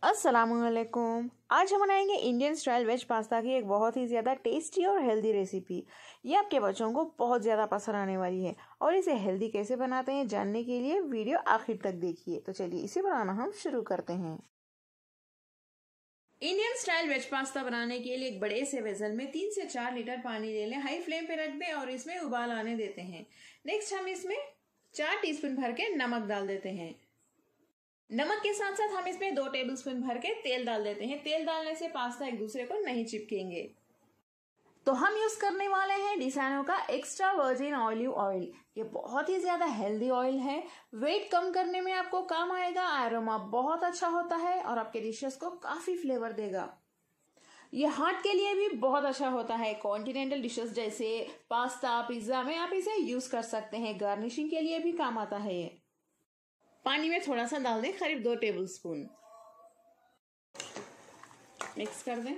अस्सलामुअलैकुम। आज हम बनाएंगे इंडियन स्टाइल वेज पास्ता की एक बहुत ही ज़्यादा टेस्टी और हेल्दी रेसिपी। ये आपके बच्चों को बहुत ज़्यादा पसंद आने वाली है और इसे हेल्दी कैसे बनाते हैं जानने के लिए वीडियो आखिर तक देखिए। तो चलिए इसे बनाना हम शुरू करते हैं। इंडियन स्टाइल वेज पास्ता बनाने के लिए एक बड़े से वेसल में 3 से 4 लीटर पानी ले लें, हाई फ्लेम पे रख दें और इसमें उबाल आने देते हैं। नेक्स्ट हम इसमें 4 टीस्पून भर के नमक डाल देते हैं। नमक के साथ साथ हम इसमें 2 टेबलस्पून भर के तेल डाल देते हैं। तेल डालने से पास्ता एक दूसरे को नहीं चिपकेंगे। तो हम यूज करने वाले हैं डिसानो का एक्स्ट्रा वर्जिन ऑलिव ऑयल। ये बहुत ही ज्यादा हेल्दी ऑयल है, वेट कम करने में आपको काम आएगा, एरोमा बहुत अच्छा होता है और आपके डिशेस को काफी फ्लेवर देगा। ये हार्ट के लिए भी बहुत अच्छा होता है। कॉन्टिनेंटल डिशेस जैसे पास्ता, पिज्जा में आप इसे यूज कर सकते हैं। गार्निशिंग के लिए भी काम आता है। ये पानी में थोड़ा सा डाल दें, करीब 2 टेबलस्पून। मिक्स कर दें,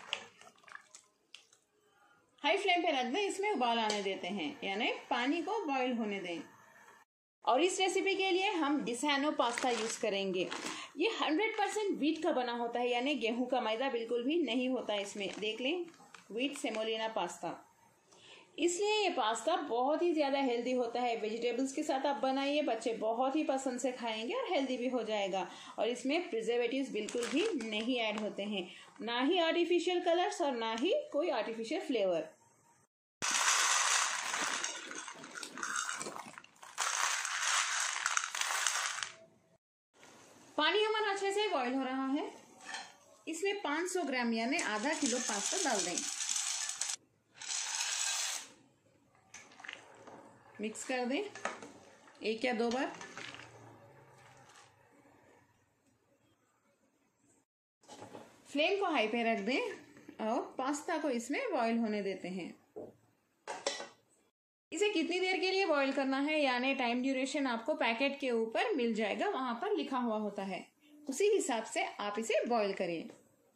हाई फ्लेम पे रख दें, इसमें उबाल आने देते हैं, यानी पानी को बॉईल होने दें। और इस रेसिपी के लिए हम डिसानो पास्ता यूज करेंगे। ये 100% व्हीट का बना होता है, यानी गेहूं का मैदा बिल्कुल भी नहीं होता है इसमें। देख लें, व्हीट सेमोलिना पास्ता। इसलिए ये पास्ता बहुत ही ज्यादा हेल्दी होता है। वेजिटेबल्स के साथ आप बनाइए, बच्चे बहुत ही पसंद से खाएंगे और हेल्दी भी हो जाएगा। और इसमें प्रिजर्वेटिव्स बिल्कुल भी नहीं ऐड होते हैं, ना ही आर्टिफिशियल कलर्स और ना ही कोई आर्टिफिशियल फ्लेवर। पानी हमारा अच्छे से बॉईल हो रहा है। इसमें 500 ग्राम यानी आधा किलो पास्ता डाल दें। मिक्स कर दें 1 या 2 बार। फ्लेम को हाई पे रख दें और पास्ता को इसमें बॉईल होने देते हैं। इसे कितनी देर के लिए बॉईल करना है, यानी टाइम ड्यूरेशन आपको पैकेट के ऊपर मिल जाएगा, वहां पर लिखा हुआ होता है। उसी हिसाब से आप इसे बॉईल करें।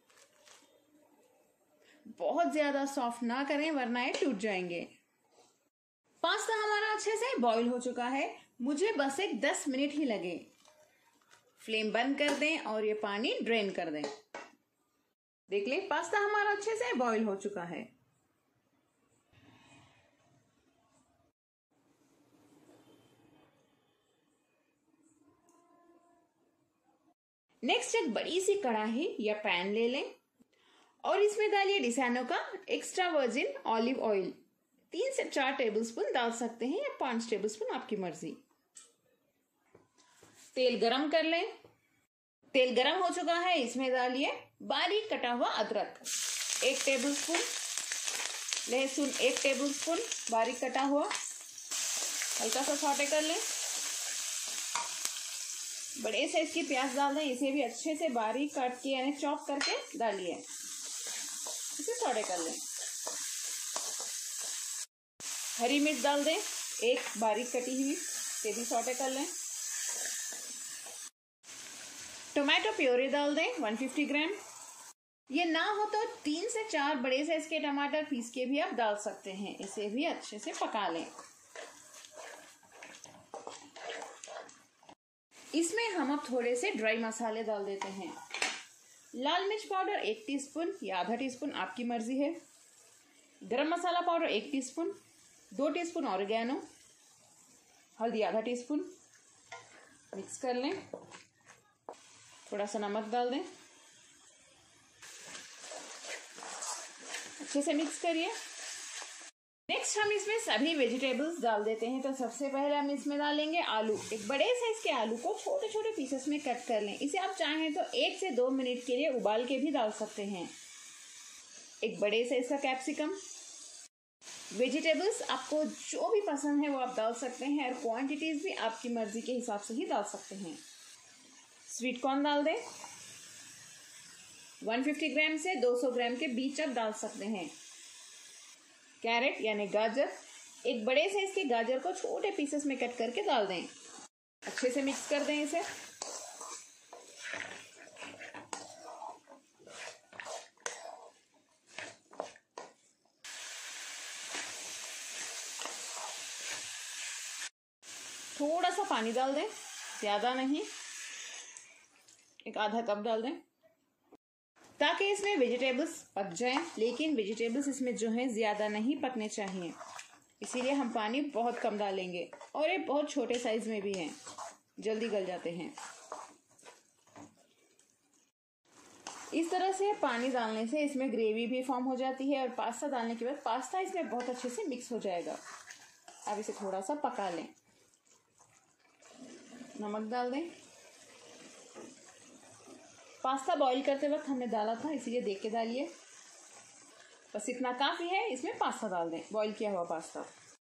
बहुत ज्यादा सॉफ्ट ना करें वरना ये टूट जाएंगे। पास्ता हमारा अच्छे से बॉईल हो चुका है। मुझे बस एक 10 मिनट ही लगे। फ्लेम बंद कर दें और ये पानी ड्रेन कर दें। देख लें, पास्ता हमारा अच्छे से बॉईल हो चुका है। नेक्स्ट एक बड़ी सी कढ़ाई या पैन ले लें और इसमें डालिए डिसानो का एक्स्ट्रा वर्जिन ऑलिव ऑयल। 3 से 4 टेबलस्पून डाल सकते हैं या 5 टेबलस्पून, आपकी मर्जी। तेल गरम कर लें। तेल गरम हो चुका है, इसमें डालिए बारीक कटा हुआ अदरक 1 टेबलस्पून, लहसुन 1 टेबलस्पून बारीक कटा हुआ। हल्का सा सौटे कर लें। बड़े साइज की प्याज डाल दें, इसे भी अच्छे से बारीक काट के यानी चॉप करके डालिए। इसे सौटे कर लें। हरी मिर्च डाल दें 1 बारीक कटी हुई, इसे भी सौटे कर लें। टोमेटो प्योरी डाल दें 150 ग्राम। ये ना हो तो 3 से 4 बड़े साइज के टमाटर पीस के भी आप डाल सकते हैं। इसे भी अच्छे से पका लें। इसमें हम अब थोड़े से ड्राई मसाले डाल देते हैं। लाल मिर्च पाउडर 1 टीस्पून या आधा टीस्पून, आपकी मर्जी है। Garam masala powder 1 teaspoon, 2 teaspoon oregano, हल्दी आधा टीस्पून। मिक्स कर लें। थोड़ा सा नमक डाल दें, अच्छे से मिक्स करिए। नेक्स्ट हम इसमें सभी वेजिटेबल्स डाल देते हैं। तो सबसे पहले हम इसमें डालेंगे आलू। एक बड़े साइज के आलू को छोटे छोटे पीसेस में कट कर लें। इसे आप चाहें तो 1 से 2 मिनट के लिए उबाल के भी डाल सकते हैं। एक बड़े साइज का कैप्सिकम। वेजिटेबल्स आपको जो भी पसंद है वो आप डाल सकते हैं और क्वांटिटीज भी आपकी मर्जी के हिसाब से ही डाल सकते हैं। स्वीट कॉर्न डाल दें 150 ग्राम से 200 ग्राम के बीच आप डाल सकते हैं। कैरेट यानी गाजर, एक बड़े साइज के गाजर को छोटे पीसेस में कट करके डाल दें। अच्छे से मिक्स कर दें इसे। थोड़ा सा पानी डाल दें, ज्यादा नहीं, एक आधा कप डाल दें। ताकि इसमें वेजिटेबल्स पक जाएं, लेकिन वेजिटेबल्स इसमें जो हैं ज़्यादा नहीं पकने चाहिए, इसीलिए हम पानी बहुत कम डालेंगे। और ये बहुत छोटे साइज में भी हैं, जल्दी गल जाते हैं। इस तरह से पानी डालने से इसमें ग्रेवी भी फॉर्म हो जाती है और पास्ता डालने के बाद पास्ता इसमें बहुत अच्छे से मिक्स हो जाएगा। अब इसे थोड़ा सा पका लें। नमक डाल दें। पास्ता बॉईल करते वक्त हमने डाला था, इसीलिए देख के डालिए। बस इतना काफ़ी है। इसमें पास्ता डाल दें, बॉईल किया हुआ पास्ता।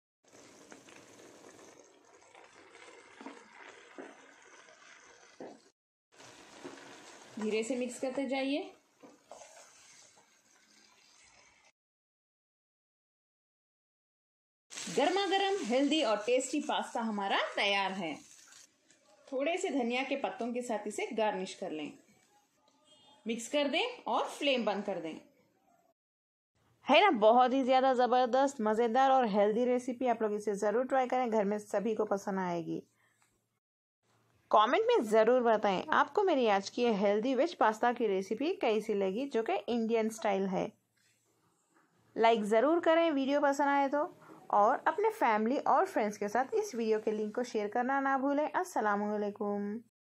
धीरे से मिक्स करते जाइए। गर्मा गर्म हेल्दी और टेस्टी पास्ता हमारा तैयार है। थोड़े से धनिया के पत्तों के साथ इसे गार्निश कर लें। मिक्स कर दें और फ्लेम बंद कर दें। है ना बहुत ही ज़्यादा ज़बरदस्त, मज़ेदार और हेल्दी रेसिपी। आप लोग इसे ज़रूर ट्राई करें, घर में सभी को पसंद आएगी। कमेंट में ज़रूर बताएं आपको मेरी आज की हेल्दी वेज पास्ता की रेसिपी कैसी लगी, जो कि इंडियन स्टाइल है। लाइक ज़रूर करें वीडियो पसंद आए तो, और अपने फैमिली और फ्रेंड्स के साथ इस वीडियो के लिंक को शेयर करना ना भूलें। अस्सलामुअलैकुम।